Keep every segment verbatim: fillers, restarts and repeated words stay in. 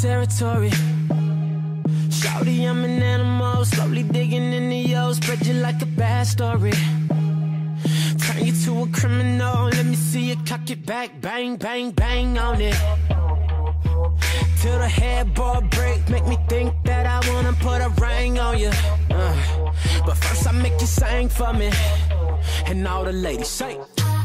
territory. Shawty, I'm an animal, slowly digging into yours, spread you like a bad story. Turn you to a criminal, let me see you cock it back, bang, bang, bang on it. Till the headboard break, make me think that I wanna put a ring on you. uh, But first I make you sing for me, and all the ladies say,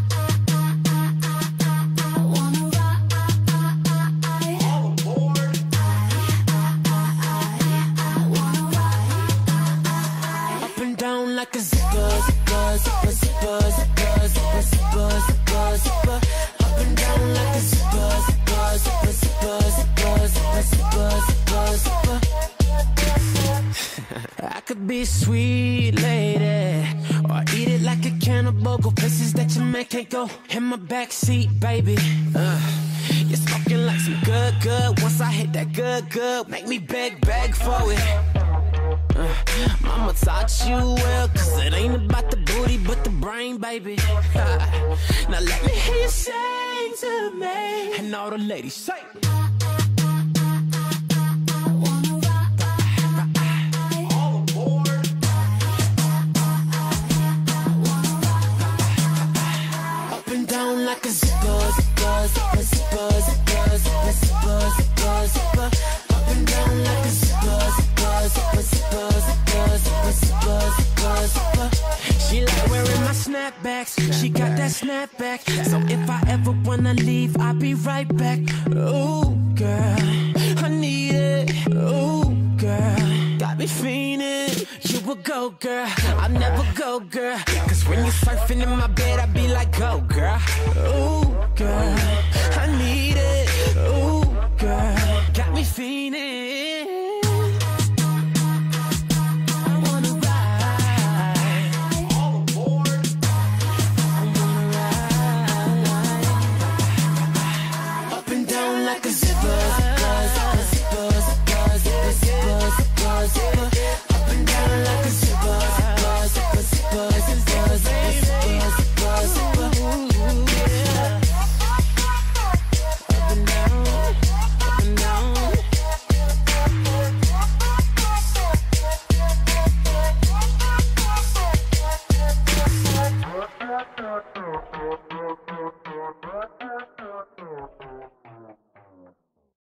like a zipper, zipper, zipper, zipper, zipper, zipper, zipper, zipper, zipper. Up and down like a zipper, zipper, zipper, zipper, zipper, zipper, zipper, zipper, zipper. I could be a sweet lady, or eat it like a cannibal. Go places that your man can't go. In my backseat, baby. Uh, you're smoking like some good, good. Once I hit that good, good, make me beg, beg for it. Uh, mama taught you well, cause it ain't about the booty but the brain, baby. uh, Now let me hear you sing to me, and all the ladies say, all aboard. Up and down like a zipper, zipper, zipper, zipper, zipper, zipper, zipper, zipper, zipper. Up and down like a zipper, zipper, zipper, zipper, zipper, zipper, zipper, zipper, zipper. She like wearing my snapbacks, she got that snapback. So if I ever wanna leave, I'll be right back. Ooh, girl, I need it. Ooh, girl, got me fiending. You a go, girl, I never go, girl. Cause when you're surfing in my bed, I be like, go, girl. Ooh, girl, I need it. Ooh, girl, got me fiending.